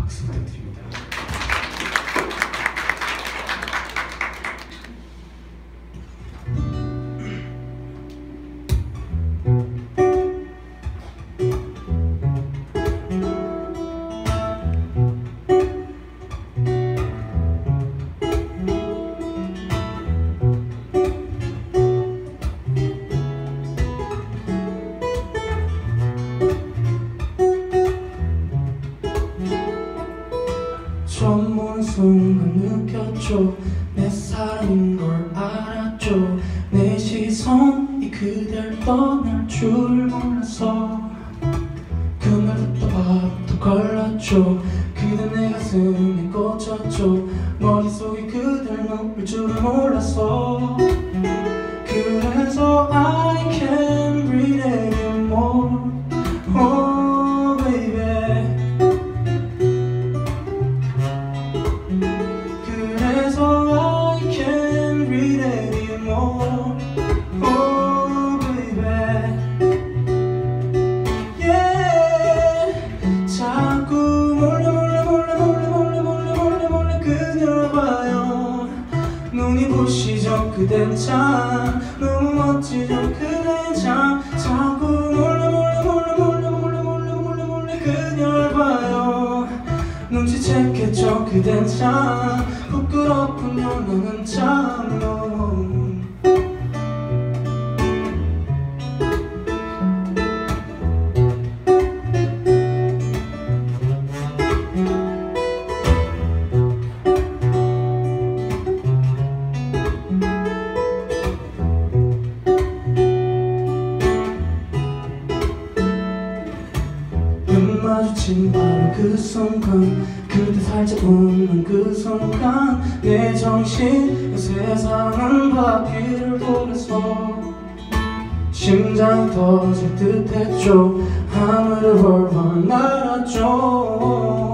박수 부탁드립니다. 처음 보는 순간 느꼈죠. 내 사랑인 걸 알았죠. 내 시선이 그댈 떠날 줄 몰라서 그날부터 밥도 걸렸죠. 그대 내 가슴에 꽂혔죠. 머릿속에 그댈 놓을 줄을 몰랐어. 그래서 I can't breathe anymore. Oh baby. 그래서 I can't breathe anymore. Oh baby. Yeah. 자꾸 몰래 그녀를 봐요. 눈이 부시죠. 그댄 참 너무 멋지죠. 그댄 참 자꾸 몰래 그녀를 봐요. 눈치챘겠죠. 그댄 참 부끄럽군요. 너는 참 너무 눈 마주친 바로 그 순간, 그때 살짝 웃는 그 순간 내 정신 세상은 바퀴를 돌아서 심장이 터질 듯했죠. 하늘을 훨훨 날았죠.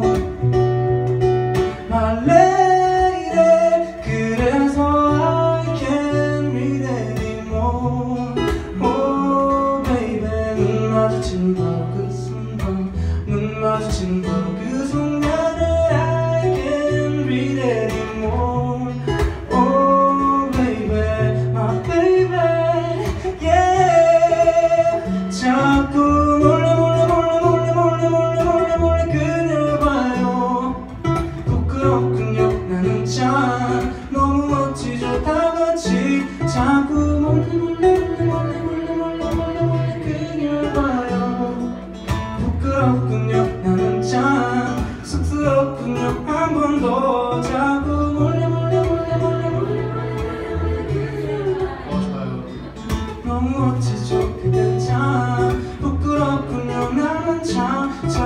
My lady. 그래서 I can't breathe anymore. Oh baby. 눈 마주친 바로 그 순간, 눈 마주친 바로 그 순간에 I can't breathe anymore. Oh baby, my baby. Yeah. 자꾸 몰래 그녀를 봐요. 부끄럽군요. 나는 참 너무 멋지죠. 다같이 자꾸 몰래 그녀를 봐요. 부끄럽군요. 나는 참 쑥스럽군요. 한 번 더 자꾸 몰래 너무 멋지죠. 그댄 참 부끄럽군요. 나는 참